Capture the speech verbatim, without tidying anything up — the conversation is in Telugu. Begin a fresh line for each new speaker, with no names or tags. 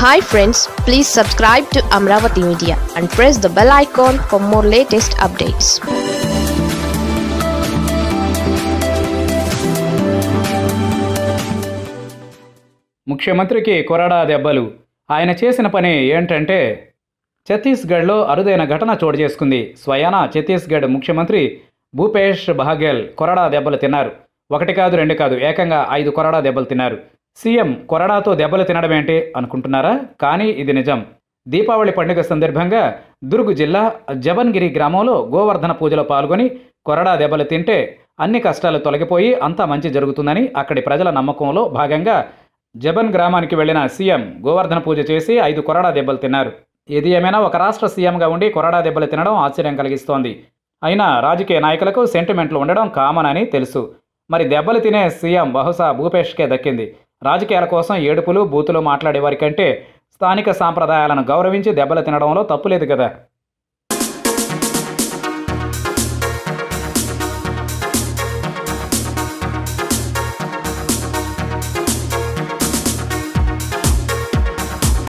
Hi friends, please subscribe to Amaravathi Media and press the bell icon for more latest updates.
ముఖ్యమంత్రికి కొరడా దెబ్బలు. ఆయన చేసిన పని ఏంటంటే ఛత్తీస్గఢ్లో అరుదైన ఘటన చోటు చేసుకుంది. స్వయాన ఛత్తీస్గఢ్ ముఖ్యమంత్రి భూపేష్ బహగెల్ కొరడా దెబ్బలు తిన్నారు. ఒకటి కాదు రెండు కాదు, ఏకంగా ఐదు కొరడా దెబ్బలు తిన్నారు. సీఎం కొరడాతో దెబ్బలు తినడం ఏంటి అనుకుంటున్నారా? కానీ ఇది నిజం. దీపావళి పండుగ సందర్భంగా దుర్గ్ జిల్లా జబన్గిరి గ్రామంలో గోవర్ధన పూజలో పాల్గొని కొరడా దెబ్బలు తింటే అన్ని కష్టాలు తొలగిపోయి అంతా మంచి జరుగుతుందని అక్కడి ప్రజల నమ్మకంలో భాగంగా జబన్ గ్రామానికి వెళ్లిన సీఎం గోవర్ధన పూజ చేసి ఐదు కొరడా దెబ్బలు తిన్నారు. ఏది ఏమైనా ఒక రాష్ట్ర సీఎంగా ఉండి కొరడా దెబ్బలు తినడం ఆశ్చర్యం కలిగిస్తోంది. అయినా రాజకీయ నాయకులకు సెంటిమెంట్లు ఉండడం కామన్ అని తెలుసు. మరి దెబ్బలు తినే సీఎం బహుశా భూపేష్కే దక్కింది. రాజకీయాల కోసం ఏడుపులు బూతులు మాట్లాడేవారి కంటే స్థానిక సాంప్రదాయాలను గౌరవించి దెబ్బలు తినడంలో తప్పులేదు కదా.